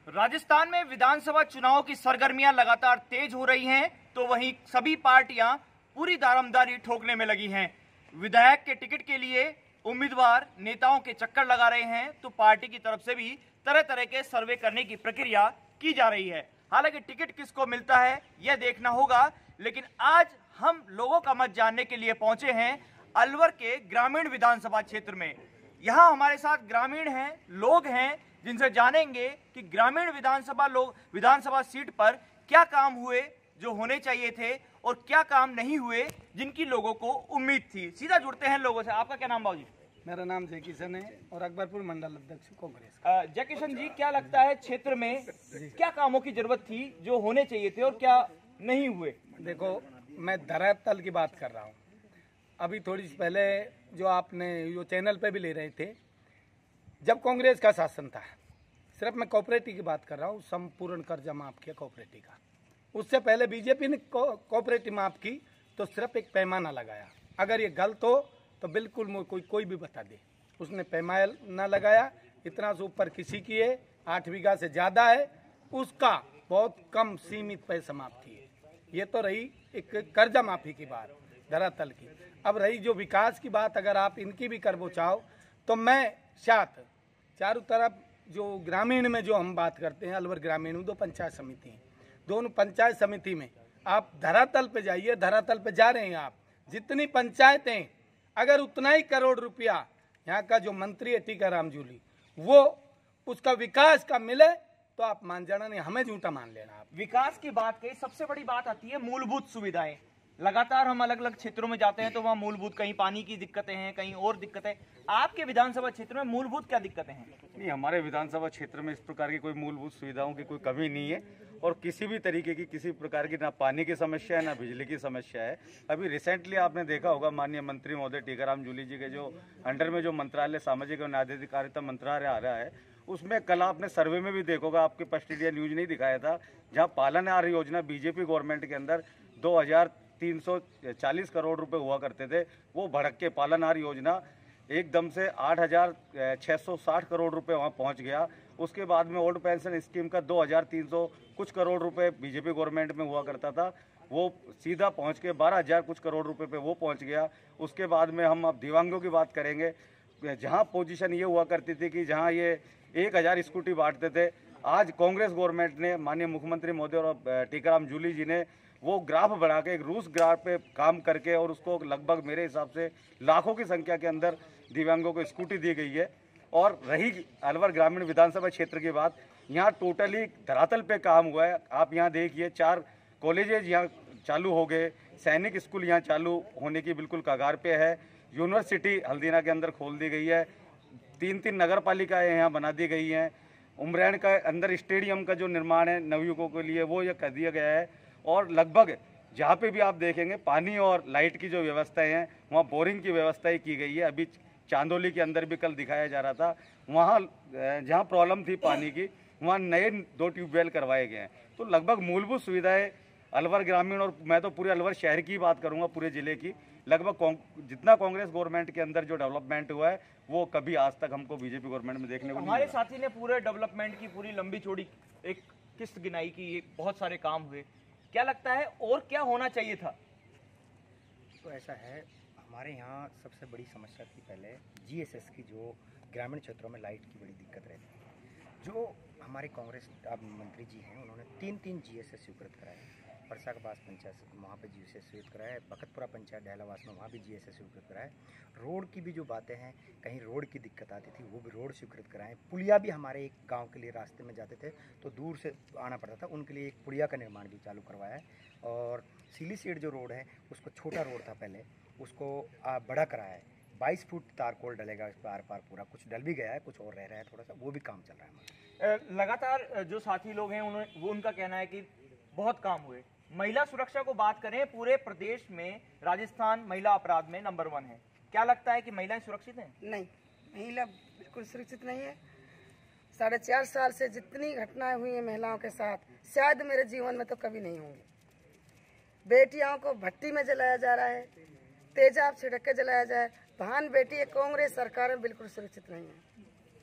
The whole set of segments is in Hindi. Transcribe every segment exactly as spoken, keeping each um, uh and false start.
राजस्थान में विधानसभा चुनाव की सरगर्मियां लगातार तेज हो रही हैं, तो वहीं सभी पार्टियां पूरी दारमदारी ठोकने में लगी हैं। विधायक के टिकट के लिए उम्मीदवार नेताओं के चक्कर लगा रहे हैं, तो पार्टी की तरफ से भी तरह तरह के सर्वे करने की प्रक्रिया की जा रही है। हालांकि टिकट किसको मिलता है यह देखना होगा, लेकिन आज हम लोगों का मत जानने के लिए पहुंचे हैं अलवर के ग्रामीण विधानसभा क्षेत्र में। यहाँ हमारे साथ ग्रामीण हैं, लोग हैं, जिनसे जानेंगे कि ग्रामीण विधानसभा लोग विधानसभा सीट पर क्या काम हुए जो होने चाहिए थे और क्या काम नहीं हुए जिनकी लोगों को उम्मीद थी। सीधा जुड़ते हैं लोगों से। आपका क्या नाम बाबू जी? मेरा नाम जय किशन है और अकबरपुर मंडल अध्यक्ष कांग्रेस। जय किशन जी, क्या लगता है क्षेत्र में क्या कामों की जरूरत थी जो होने चाहिए थे और क्या नहीं हुए? देखो, मैं धरातल की बात कर रहा हूँ। अभी थोड़ी सी पहले जो आपने जो चैनल पे भी ले रहे थे, जब कांग्रेस का शासन था, सिर्फ मैं कोऑपरेटिव की बात कर रहा हूँ, संपूर्ण कर्जा माफ किया कोऑपरेटिव का। उससे पहले बीजेपी ने कोऑपरेटिव माफ की तो सिर्फ एक पैमाना लगाया। अगर ये गलत हो तो बिल्कुल कोई कोई भी बता दे। उसने पैमाना लगाया, इतना से ऊपर किसी की है, आठ बीघा से ज़्यादा है, उसका बहुत कम सीमित पैसा माफ किए। ये तो रही एक कर्जा माफी की बात धरातल की। अब रही जो विकास की बात, अगर आप इनकी भी करबो चाहो तो मैं साथ चारों तरफ जो ग्रामीण में जो हम बात करते हैं, अलवर ग्रामीण में दो पंचायत समिति हैं, दोनों पंचायत समिति में आप धरातल पे जाइए, धरातल पे जा रहे हैं आप, जितनी पंचायतें, अगर उतना ही करोड़ रुपया यहाँ का जो मंत्री है टीकाराम जूली, वो उसका विकास का मिले तो आप मान जाना, नहीं हमें झूठा मान लेना। आप विकास की बात कही, सबसे बड़ी बात आती है मूलभूत सुविधाएं। लगातार हम अलग अलग क्षेत्रों में जाते हैं तो वहाँ मूलभूत, कहीं पानी की दिक्कतें हैं, कहीं और दिक्कतें। आपके विधानसभा क्षेत्र में मूलभूत क्या दिक्कतें हैं? नहीं, हमारे विधानसभा क्षेत्र में इस प्रकार की कोई मूलभूत सुविधाओं की कोई कमी नहीं है और किसी भी तरीके की किसी प्रकार की ना पानी की समस्या है ना बिजली की समस्या है। अभी रिसेंटली आपने देखा होगा, माननीय मंत्री महोदय टीकाराम जूली जी के जो अंडर में जो मंत्रालय सामाजिक और न्याय अधिकारिता मंत्रालय आ रहा है, उसमें कल आपने सर्वे में भी देखोगा, आपके फर्स्ट इंडिया न्यूज नहीं दिखाया था, जहाँ पालनहार योजना बीजेपी गवर्नमेंट के अंदर दो हजार तीन सौ चालीस करोड़ रुपए हुआ करते थे, वो भड़क के पालनहार योजना एकदम से आठ हजार छः सौ साठ करोड़ रुपए वहाँ पहुँच गया। उसके बाद में ओल्ड पेंशन स्कीम का दो हजार तीन सौ कुछ करोड़ रुपए बीजेपी गवर्नमेंट में हुआ करता था, वो सीधा पहुँच के बारह हजार कुछ करोड़ रुपए पे वो पहुँच गया। उसके बाद में हम अब दिव्यांगों की बात करेंगे, जहाँ पोजीशन ये हुआ करती थी कि जहाँ ये एक हजार स्कूटी बांटते थे, आज कांग्रेस गवर्नमेंट ने, माननीय मुख्यमंत्री महोदय और टीकाराम जूली जी ने वो ग्राफ बढ़ा के एक रूस ग्राफ पे काम करके और उसको लगभग मेरे हिसाब से लाखों की संख्या के अंदर दिव्यांगों को स्कूटी दी गई है। और रही अलवर ग्रामीण विधानसभा क्षेत्र की बात, यहाँ टोटली धरातल पे काम हुआ है। आप यहाँ देखिए, चार कॉलेजेज यहाँ चालू हो गए, सैनिक स्कूल यहाँ चालू होने की बिल्कुल कगार पे है, यूनिवर्सिटी हल्दीना के अंदर खोल दी गई है, तीन तीन नगर पालिकाएँ यहाँ बना दी गई हैं, उमरैन का अंदर स्टेडियम का जो निर्माण है नवयुवकों के लिए वो यह कर दिया गया है। और लगभग जहाँ पे भी आप देखेंगे पानी और लाइट की जो व्यवस्थाएं हैं, वहाँ बोरिंग की व्यवस्थाएं की गई है। अभी चांदोली के अंदर भी कल दिखाया जा रहा था, वहाँ जहाँ प्रॉब्लम थी पानी की, वहाँ नए दो ट्यूबवेल करवाए गए हैं। तो लगभग मूलभूत सुविधाएं अलवर ग्रामीण, और मैं तो पूरे अलवर शहर की बात करूँगा, पूरे ज़िले की, लगभग जितना कांग्रेस गवर्नमेंट के अंदर जो डेवलपमेंट हुआ है वो कभी आज तक हमको बीजेपी गवर्नमेंट में देखने को नहीं। हमारे साथी ने पूरे डेवलपमेंट की पूरी लंबी चौड़ी एक किस्त गिनाई की, बहुत सारे काम हुए। क्या लगता है और क्या होना चाहिए था? तो ऐसा है, हमारे यहाँ सबसे बड़ी समस्या थी पहले जीएसएस की, जो ग्रामीण क्षेत्रों में लाइट की बड़ी दिक्कत रहती है। जो हमारे कांग्रेस अब मंत्री जी हैं, उन्होंने तीन तीन जीएसएस स्वीकृत कराए। परसा के पास पंचायत वहाँ पे जीएसएस स्वीकृत कराए, बखतपुरा पंचायत डहलावास में वहाँ भी जीएसएस स्वीकृत कराए। रोड की भी जो बातें हैं, कहीं रोड की दिक्कत आती थी, वो भी रोड स्वीकृत कराएं। पुलिया भी हमारे एक गांव के लिए रास्ते में जाते थे तो दूर से आना पड़ता था, उनके लिए एक पुलिया का निर्माण भी चालू करवाया है। और सीली सीट जो रोड है, उसको छोटा रोड था पहले, उसको बड़ा कराया है। बाईस फुट तारकोल डलेगा इस पार पार पूरा, कुछ डल भी गया है, कुछ और रह रहा है थोड़ा सा, वो भी काम चल रहा है हमारा। लगातार जो साथी लोग हैं उन्होंने वो उनका कहना है कि बहुत काम हुए। महिला सुरक्षा को बात करें, पूरे प्रदेश में राजस्थान महिला अपराध में नंबर वन है। क्या लगता है कि महिलाएं सुरक्षित हैं? नहीं, महिला बिल्कुल सुरक्षित नहीं है। साढ़े चार साल से जितनी घटनाएं हुई हैं महिलाओं के साथ, शायद मेरे जीवन में तो कभी नहीं होंगी। बेटियों को भट्टी में जलाया जा रहा है, तेजाब छिड़क के जलाया जाए। बहन बेटी कांग्रेस सरकार में बिल्कुल सुरक्षित नहीं है।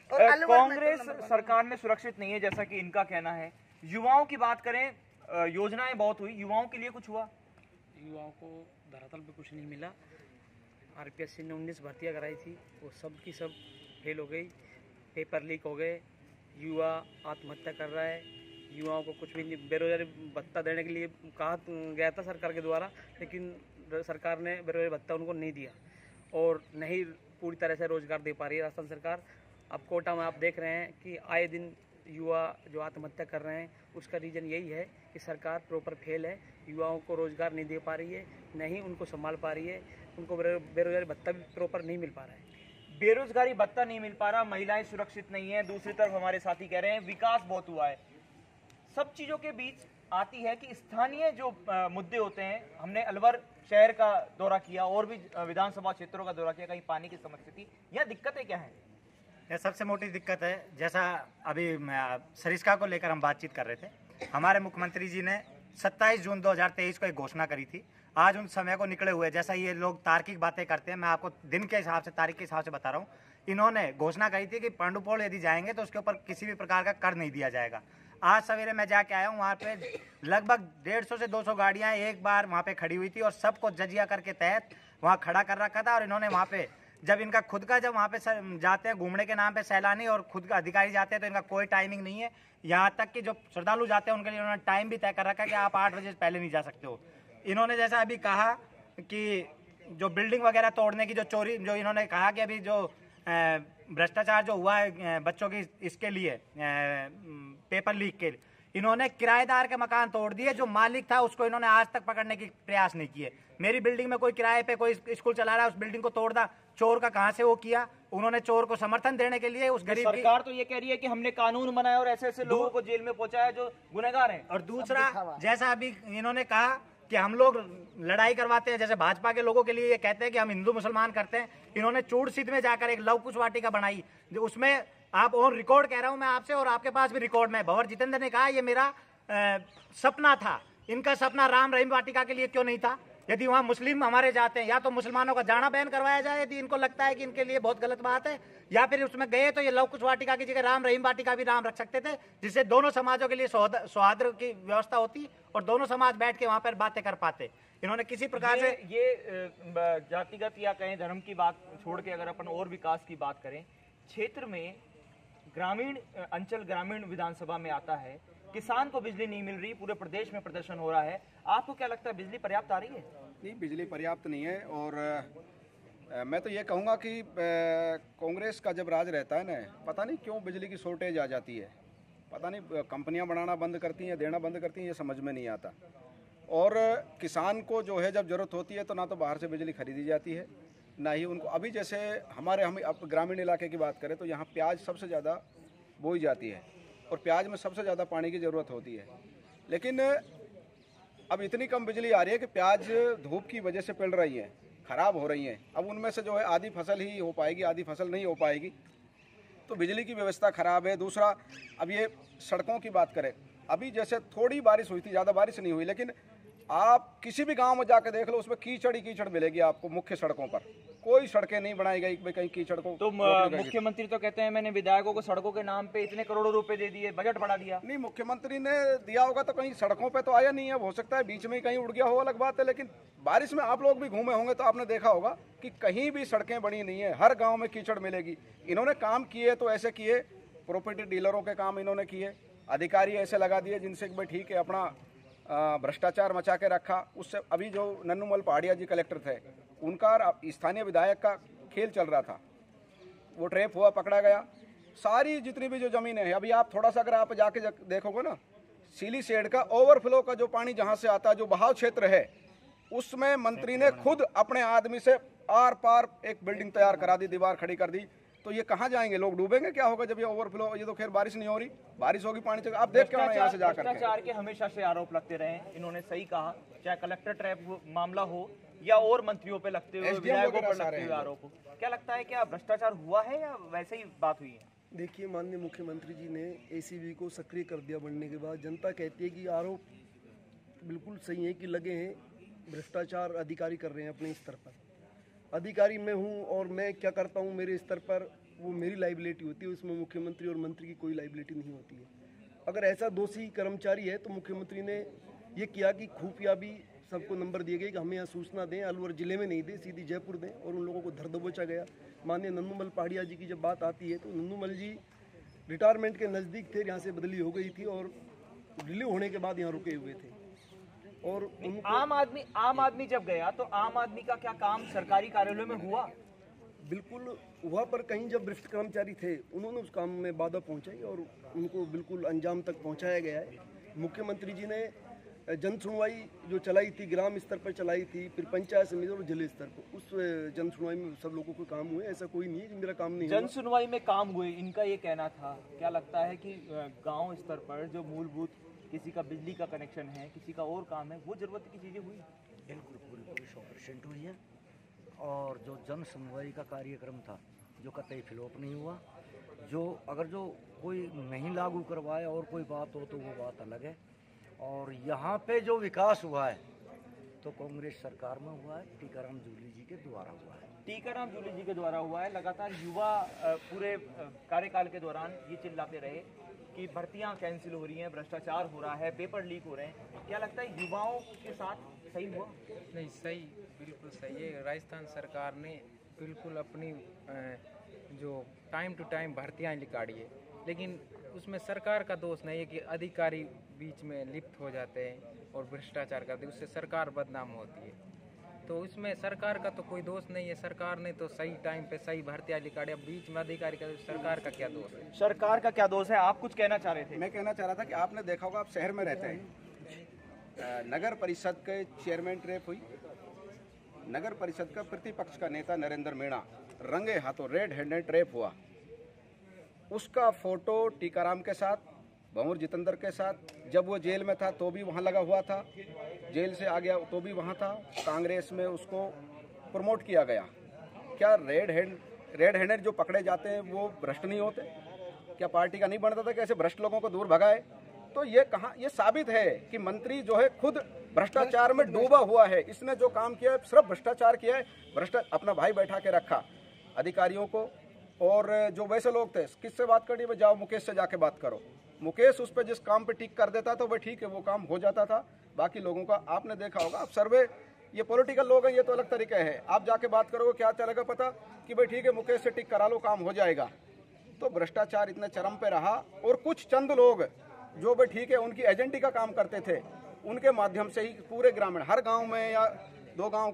और अलवर में तो कांग्रेस नंबर वन। सरकार में सुरक्षित नहीं है जैसा कि इनका कहना है। युवाओं की बात करें, अ, योजनाएं बहुत हुई, युवाओं के लिए कुछ हुआ? युवाओं को धरातल पे कुछ नहीं मिला। आरपीएससी ने उन्नीस भर्तियां कराई थी, वो सब की सब फेल हो गई, पेपर लीक हो गए, युवा आत्महत्या कर रहा है। युवाओं को कुछ भी नहीं, बेरोजगारी भत्ता देने के लिए कहा गया था सरकार के द्वारा, लेकिन सरकार ने बेरोजगारी भत्ता उनको नहीं दिया और नहीं पूरी तरह से रोजगार दे पा रही है राजस्थान सरकार। अब कोटा में आप देख रहे हैं कि आए दिन युवा जो आत्महत्या कर रहे हैं, उसका रीज़न यही है कि सरकार प्रॉपर फेल है, युवाओं को रोजगार नहीं दे पा रही है, नहीं उनको संभाल पा रही है, उनको बेरोजगारी भत्ता भी प्रॉपर नहीं मिल पा रहा है। बेरोजगारी भत्ता नहीं मिल पा रहा, महिलाएं सुरक्षित नहीं है, दूसरी तरफ हमारे साथी कह रहे हैं विकास बहुत हुआ है। सब चीजों के बीच आती है कि स्थानीय जो अ, मुद्दे होते हैं। हमने अलवर शहर का दौरा किया और भी अ, विधानसभा क्षेत्रों का दौरा किया, कहीं पानी की समस्या थी, यहाँ दिक्कतें क्या हैं? यह सबसे मोटी दिक्कत है, जैसा अभी सरिस्का को लेकर हम बातचीत कर रहे थे, हमारे मुख्यमंत्री जी ने सत्ताईस जून दो हज़ार तेईस को एक घोषणा करी थी। आज उन समय को निकले हुए, जैसा ये लोग तार्किक बातें करते हैं, मैं आपको दिन के हिसाब से, तारीख के हिसाब से बता रहा हूँ। इन्होंने घोषणा करी थी कि पांडुपोल यदि जाएंगे तो उसके ऊपर किसी भी प्रकार का कर नहीं दिया जाएगा। आज सवेरे मैं जाके आया हूँ, वहाँ पे लगभग डेढ़ सौ से दो सौ गाड़ियाँ एक बार वहाँ पे खड़ी हुई थी और सबको जजिया करके तहत वहाँ खड़ा कर रखा था। और इन्होंने वहाँ पे जब इनका खुद का, जब वहाँ पे जाते हैं घूमने के नाम पे सैलानी और खुद का अधिकारी जाते हैं, तो इनका कोई टाइमिंग नहीं है। यहाँ तक कि जो श्रद्धालु जाते हैं उनके लिए उन्होंने टाइम भी तय कर रखा है कि आप आठ बजे से पहले नहीं जा सकते हो। इन्होंने जैसा अभी कहा कि जो बिल्डिंग वगैरह तोड़ने की जो चोरी, जो इन्होंने कहा कि अभी जो भ्रष्टाचार जो हुआ है बच्चों की, इसके लिए पेपर लीक के लिए, इन्होंने किराएदार के मकान तोड़ दिए। जो मालिक था उसको इन्होंने आज तक पकड़ने की प्रयास नहीं किए। मेरी बिल्डिंग में कोई किराए पे कोई स्कूल चला रहा है, उस बिल्डिंग को तोड़ दा, चोर का कहां से वो किया? उन्होंने चोर को समर्थन देने के लिए उस गरीब की, सरकार तो ये कह रही है कि हमने कानून बनाया और ऐसे ऐसे लोगों को जेल में पहुंचाया जो गुनहगार हैं। और दूसरा, जैसा अभी इन्होंने कहा कि हम लोग लड़ाई करवाते हैं, जैसे भाजपा के लोगों के लिए ये कहते हैं कि हम हिंदू मुसलमान करते हैं। इन्होंने चूड़सीत में जाकर एक लव कुश वाटिका बनाई, जो उसमें आप ऑन रिकॉर्ड कह रहा हूं मैं आपसे, और आपके पास भी रिकॉर्ड में, भंवर जितेंद्र ने कहा ये मेरा आ, सपना था। इनका सपना राम रहीम वाटिका के लिए क्यों नहीं था? यदि वहाँ मुस्लिम हमारे जाते हैं, या तो मुसलमानों का जाना बैन करवाया जाए यदि इनको लगता है कि इनके लिए बहुत गलत बात है, या फिर उसमें गए तो ये लव कुश वाटिका की जगह राम रहीम वाटिका भी नाम रख सकते थे, जिससे दोनों समाजों के लिए सौहार्द की व्यवस्था होती और दोनों समाज बैठ के वहाँ पर बातें कर पाते। इन्होंने किसी प्रकार से ये जातिगत या कहें धर्म की बात छोड़ के अगर अपन और विकास की बात करें, क्षेत्र में ग्रामीण अंचल ग्रामीण विधानसभा में आता है, किसान को बिजली नहीं मिल रही, पूरे प्रदेश में प्रदर्शन हो रहा है। आपको क्या लगता है बिजली पर्याप्त आ रही है? नहीं, बिजली पर्याप्त नहीं है। और आ, मैं तो ये कहूँगा कि कांग्रेस का जब राज रहता है ना, पता नहीं क्यों बिजली की शॉर्टेज आ जाती है। पता नहीं कंपनियां बनाना बंद करती हैं, देना बंद करती हैं, ये समझ में नहीं आता। और किसान को जो है जब ज़रूरत होती है तो ना तो बाहर से बिजली खरीदी जाती है, ना ही उनको। अभी जैसे हमारे हम अब ग्रामीण इलाके की बात करें तो यहाँ प्याज सबसे ज़्यादा बोई जाती है और प्याज में सबसे ज़्यादा पानी की ज़रूरत होती है। लेकिन अब इतनी कम बिजली आ रही है कि प्याज धूप की वजह से पिल रही है, ख़राब हो रही हैं। अब उनमें से जो है आधी फसल ही हो पाएगी, आधी फसल नहीं हो पाएगी, तो बिजली की व्यवस्था ख़राब है। दूसरा, अब ये सड़कों की बात करें, अभी जैसे थोड़ी बारिश हुई थी, ज़्यादा बारिश नहीं हुई, लेकिन आप किसी भी गांव में जाकर देख लो, उसमें कीचड़ ही कीचड़ मिलेगी आपको। मुख्य सड़कों पर कोई सड़कें नहीं बनाई गई, कहीं कीचड़ को। तो मुख्यमंत्री तो कहते हैं मैंने विधायकों को सड़कों के नाम पे इतने करोड़ों रुपए दे दिए, बजट बढ़ा दिया। नहीं, मुख्यमंत्री ने दिया होगा तो कहीं सड़कों पे तो आया नहीं है, हो सकता है बीच में ही कहीं उड़ गया हो, अलग बात है। लेकिन बारिश में आप लोग भी घूमे होंगे तो आपने देखा होगा कि कहीं भी सड़कें बनी नहीं है, हर गाँव में कीचड़ मिलेगी। इन्होंने काम किए तो ऐसे किए, प्रॉपर्टी डीलरों के काम इन्होंने किए, अधिकारी ऐसे लगा दिए जिनसे भाई ठीक है अपना भ्रष्टाचार मचा के रखा। उससे अभी जो नन्नूमल पहाड़िया जी कलेक्टर थे, उनका स्थानीय विधायक का खेल चल रहा था, वो ट्रैप हुआ, पकड़ा गया। सारी जितनी भी जो ज़मीनें हैं, अभी आप थोड़ा सा अगर आप जाके देखोगे ना, सीली शेड का ओवरफ्लो का जो पानी जहाँ से आता है, जो बहाव क्षेत्र है, उसमें मंत्री ने खुद अपने आदमी से आर पार एक बिल्डिंग तैयार करा दी, दीवार खड़ी कर दी। तो ये कहाँ जाएंगे लोग? डूबेंगे। क्या होगा जब ये ओवरफ्लो? ये तो खैर बारिश नहीं हो रही, बारिश होगी पानी चलेगा। आप देख के आना यहाँ से जाकर। भ्रष्टाचार के हमेशा से आरोप लगते रहे, इन्होंने सही कहा, चाहे कलेक्टर ट्रैप मामला हो या और मंत्रियों पे लगते हुए, विधायकों पर लगते हुए आरोप हो। क्या लगता है क्या भ्रष्टाचार हुआ है या वैसे ही बात हुई है? देखिए, माननीय मुख्यमंत्री जी ने एसीबी को सक्रिय कर दिया बनने के बाद। जनता कहती है कि आरोप बिल्कुल सही है कि लगे हैं, भ्रष्टाचार अधिकारी कर रहे हैं अपने स्तर पर। अधिकारी मैं हूं और मैं क्या करता हूं, मेरे स्तर पर वो मेरी लाइबिलिटी होती है, उसमें मुख्यमंत्री और मंत्री की कोई लाइबिलिटी नहीं होती है। अगर ऐसा दोषी कर्मचारी है तो मुख्यमंत्री ने ये किया कि खुफिया भी सबको नंबर दिए गए कि हमें यहाँ सूचना दें, अलवर जिले में नहीं दें, सीधी जयपुर दें, और उन लोगों को धर दबोचा गया। माननीय नंदूमल पहाड़िया जी की जब बात आती है तो नंदूमल जी रिटायरमेंट के नज़दीक थे, यहाँ से बदली हो गई थी और रिलीव होने के बाद यहाँ रुके हुए थे। और उनको आम आदमी आम आदमी जब गया तो आम आदमी का क्या काम सरकारी कार्यालयों में हुआ? बिल्कुल वहाँ पर कहीं जब भ्रष्ट कर्मचारी थे उन्होंने उस काम में बाधा पहुँचाई और उनको बिल्कुल अंजाम तक पहुँचाया गया है। मुख्यमंत्री जी ने जन सुनवाई जो चलाई थी, ग्राम स्तर पर चलाई थी, फिर पंचायत समिति और जिले स्तर पर, उस जन सुनवाई में सब लोगों को काम हुए। ऐसा कोई नहीं है कि मेरा काम नहीं जन सुनवाई में काम हुए, इनका ये कहना था। क्या लगता है कि गांव स्तर पर जो मूलभूत किसी का बिजली का कनेक्शन है, किसी का और काम है, वो जरूरत की चीज़ें हुई? बिल्कुल पूरी पूरी सौ परसेंट हुई है। और जो जन सुनवाई का कार्यक्रम था जो कतई फ्लॉप नहीं हुआ। जो अगर जो कोई नहीं लागू करवाए और कोई बात हो तो वो बात अलग है। और यहाँ पे जो विकास हुआ है तो कांग्रेस सरकार में हुआ है, टीकाराम जूली जी के द्वारा हुआ है। टीकाराम जूली जी के द्वारा हुआ है। लगातार युवा पूरे कार्यकाल के दौरान ये चिल्लाते रहे कि भर्तियां कैंसिल हो रही हैं, भ्रष्टाचार हो रहा है, पेपर लीक हो रहे हैं। क्या लगता है युवाओं के साथ सही हुआ? नहीं, सही, बिल्कुल सही है। राजस्थान सरकार ने बिल्कुल अपनी जो टाइम टू टाइम भर्तियाँ निकाली है, लेकिन उसमें सरकार का दोष नहीं है कि अधिकारी बीच में लिप्त हो जाते हैं और भ्रष्टाचार करते हैं, उससे सरकार बदनाम होती है। तो इसमें सरकार का तो कोई दोष नहीं है। सरकार ने तो सही टाइम पे सही भर्तियाँ निकाली, अब बीच में अधिकारी का सरकार का क्या दोष है? सरकार का क्या दोष है? आप कुछ कहना चाह रहे थे? मैं कहना चाह रहा था कि आपने देखा होगा, आप शहर में रहते हैं, नगर परिषद के चेयरमैन ट्रैप हुई। नगर परिषद का प्रतिपक्ष का नेता नरेंद्र मीणा रंगे हाथों रेड हैंडेड ट्रैप हुआ। उसका फोटो टीकाराम के साथ, भंवर जितेंद्र के साथ, जब वो जेल में था तो भी वहाँ लगा हुआ था, जेल से आ गया तो भी वहाँ था। कांग्रेस में उसको प्रमोट किया गया। क्या रेड हैंड रेड हैंडेड जो पकड़े जाते हैं वो भ्रष्ट नहीं होते? क्या पार्टी का नहीं बनता था कैसे भ्रष्ट लोगों को दूर भगाए? तो ये कहाँ, ये साबित है कि मंत्री जो है खुद भ्रष्टाचार में डूबा हुआ है। इसने जो काम किया है सिर्फ भ्रष्टाचार किया है। भ्रष्टा अपना भाई बैठा के रखा अधिकारियों को, और जो वैसे लोग थे किससे बात करनी है, जाओ मुकेश से जाके बात करो। मुकेश उस पर जिस काम पे टिक कर देता तो वह ठीक है, वो काम हो जाता था। बाकी लोगों का आपने देखा होगा, अब सर्वे, ये पॉलिटिकल लोग हैं, ये तो अलग तरीका है। आप जाके बात करोगे क्या चलेगा पता कि भाई ठीक है मुकेश से टिक करा लो, काम हो जाएगा। तो भ्रष्टाचार इतने चरम पे रहा, और कुछ चंद लोग जो भाई ठीक है उनकी एजेंटी का काम करते थे, उनके माध्यम से ही पूरे ग्रामीण, हर गाँव में या दो गाँव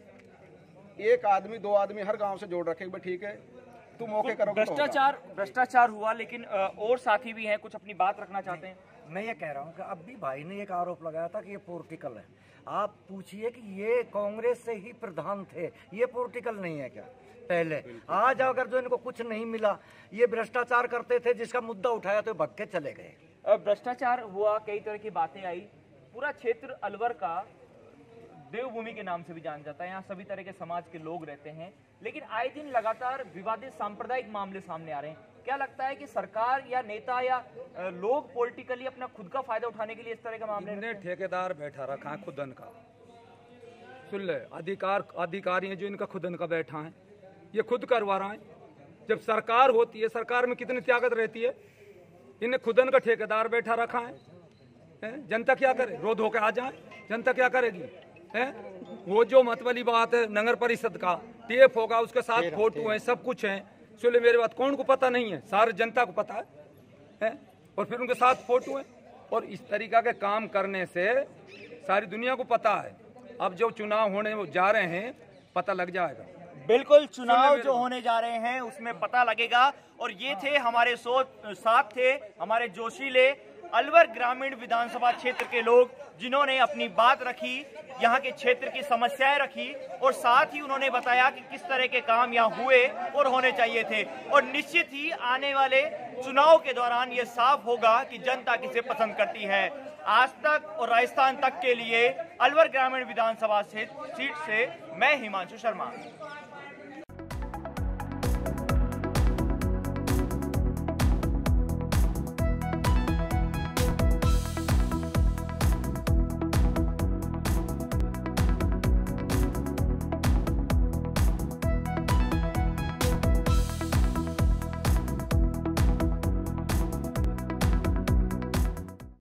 के एक आदमी दो आदमी हर गाँव से जोड़ रखे, भाई ठीक है तुम मौके करो। भ्रष्टाचार भ्रष्टाचार हुआ, लेकिन और साथी भी हैं, कुछ अपनी बात रखना चाहते हैं। मैं ये कह रहा हूँ कि अब भी भाई ने एक आरोप लगाया था कि ये पॉलिटिकल है। आप पूछिए कि ये कांग्रेस से ही प्रधान थे, ये पॉलिटिकल नहीं है क्या? पहले आज अगर जो इनको कुछ नहीं मिला, ये भ्रष्टाचार करते थे, जिसका मुद्दा उठाया तो भग के चले गए। भ्रष्टाचार हुआ, कई तरह की बातें आई। पूरा क्षेत्र अलवर का देवभूमि के नाम से भी जाना जाता है, यहाँ सभी तरह के समाज के लोग रहते हैं, लेकिन आए दिन लगातार विवादित सांप्रदायिक मामले सामने आ रहे हैं। क्या लगता है कि सरकार या नेता या लोग पॉलिटिकली अपना खुद का फायदा उठाने के लिए इस तरह का मामले? इनने ठेकेदार बैठा रखा है खुदन का, सुन ले, अधिकार अधिकारी हैं जो इनका खुदन का बैठा है, ये खुद करवा रहा है। जब सरकार होती है, सरकार में कितनी ताकत रहती है, इन्हें खुदन का ठेकेदार बैठा रखा है, है? जनता क्या करे? रो धो के आ जाए, जनता क्या करेगी? है? वो जो मत वाली बात है, नगर परिषद का टेप होगा, उसके साथ फोटो है, सब कुछ है। सुन मेरी बात, कौन को पता नहीं है? सारे जनता को पता है, है? और फिर उनके साथ फोटो है, और इस तरीका के काम करने से सारी दुनिया को पता है। अब जो चुनाव होने जा रहे हैं पता लग जाएगा। बिल्कुल, चुनाव जो होने जा रहे हैं उसमें पता लगेगा। और ये थे हमारे साथ थे हमारे जोशीले अलवर ग्रामीण विधानसभा क्षेत्र के लोग, जिन्होंने अपनी बात रखी, यहाँ के क्षेत्र की समस्याएं रखी, और साथ ही उन्होंने बताया कि किस तरह के काम यहाँ हुए और होने चाहिए थे। और निश्चित ही आने वाले चुनाव के दौरान ये साफ होगा कि जनता किसे पसंद करती है। आज तक और राजस्थान तक के लिए अलवर ग्रामीण विधानसभा सीट से मैं हिमांशु शर्मा।